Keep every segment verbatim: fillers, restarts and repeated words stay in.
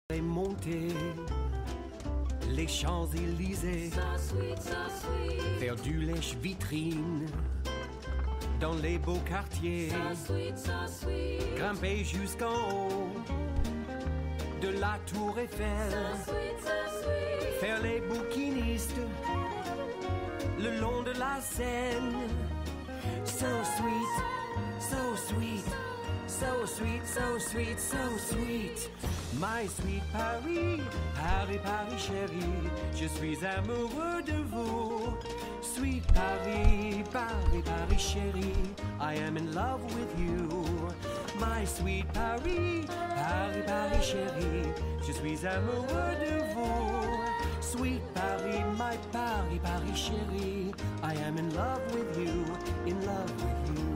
Et monter les Champs-Élysées, so sweet, so sweet. Faire du lèche-vitrine dans les beaux quartiers, So sweet, so sweet. Grimper jusqu'en haut de la Tour Eiffel, So sweet, so sweet. Faire les bouquinistes le long de la Seine. So sweet, so sweet, so sweet, so sweet, so sweet. My sweet Paris, Paris, Paris chérie, je suis amoureux de vous. Sweet Paris, Paris, Paris chérie, I am in love with you. My sweet Paris, Paris, Paris chérie, je suis amoureux de vous. Sweet Paris, my Paris, Paris chérie, I am in love with you, in love with you.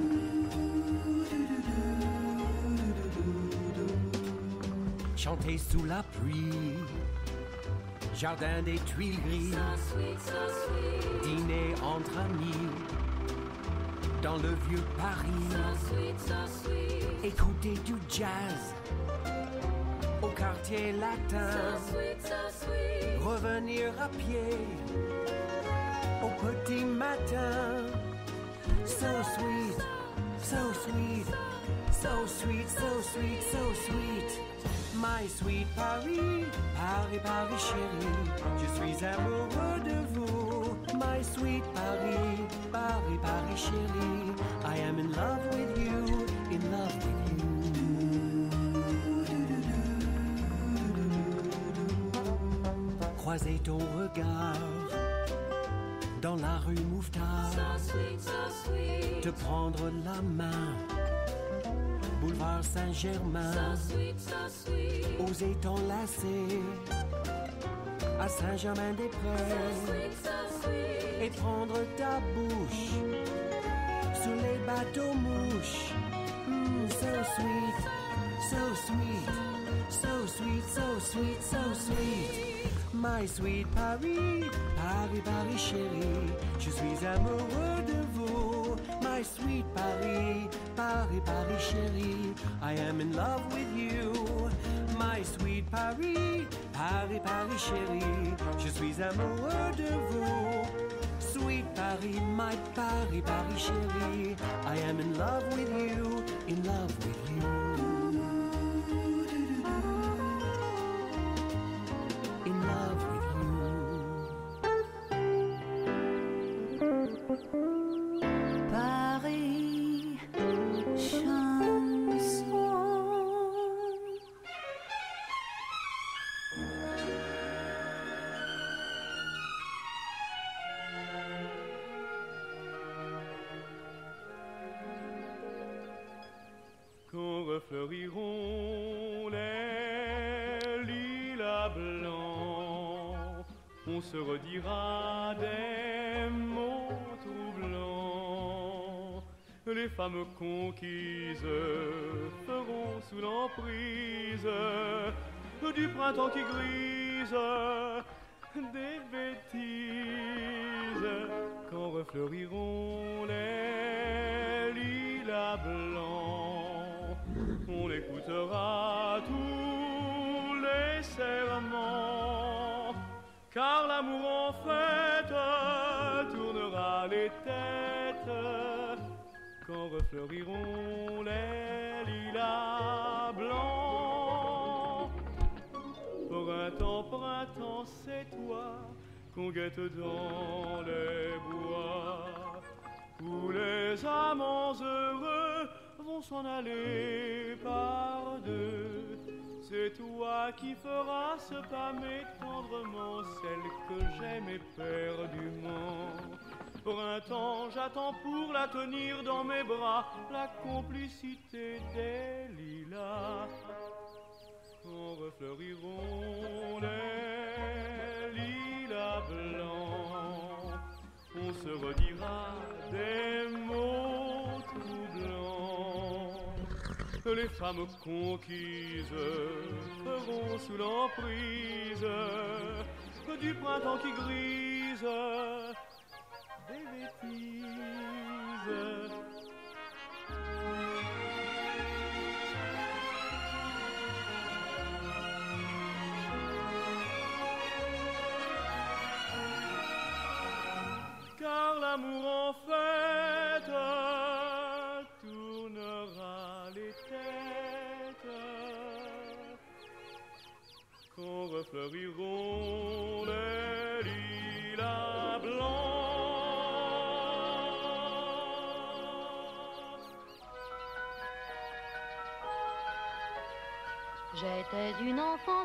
Chanter sous la pluie, jardin des Tuileries, So sweet, so sweet. dîner entre amis, dans le vieux Paris, So sweet, so sweet. écouter du jazz, au quartier latin, So sweet, so sweet. revenir à pied, au petit matin. So sweet, so sweet, so sweet, so sweet, so sweet. My sweet Paris, Paris, Paris chérie, je suis amoureux de vous. My sweet Paris, Paris, Paris chérie, I am in love with you, in love with you. Croiser ton regard dans la rue Mouffetard, So sweet, so sweet. te prendre la main, boulevard Saint-Germain, So sweet, so sweet. oser t'enlacer à Saint-Germain-des-Prés So sweet, so sweet. et prendre ta bouche sous les bateaux mouches. Mm, so sweet, so sweet, so sweet, so sweet, so sweet. My sweet Paris, Paris, Paris chérie, je suis amoureux de vous. My sweet Paris, Paris, Paris chérie, I am in love with you. My sweet Paris, Paris, Paris chérie, je suis amoureux de vous. Sweet Paris, my Paris, Paris chérie, I am in love with you, in love with you. In love with you. Paris, chanson. Quand refleuriront les lilas blancs, on se redira des mots troublants. Les femmes conquises feront sous l'emprise du printemps qui grise des bêtises. Quand refleuriront les lilas blancs, on écoutera tous les serments, car l'amour en fête tournera les têtes. Quand refleuriront les lilas blancs, printemps, printemps, c'est toi qu'on guette dans les bois, où les amants heureux vont s'en aller par deux. C'est toi qui feras se pâmer tendrement celle que j'aime éperdument. Printemps, j'attends pour la tenir dans mes bras, la complicité des lilas. Quand refleuriront les lilas blancs, on se redira des mots troublants. Les femmes conquises feront sous l'emprise du printemps qui grise des bêtises. en fête tournera les têtes quand refleuriront les lilas blancs. J'étais une enfant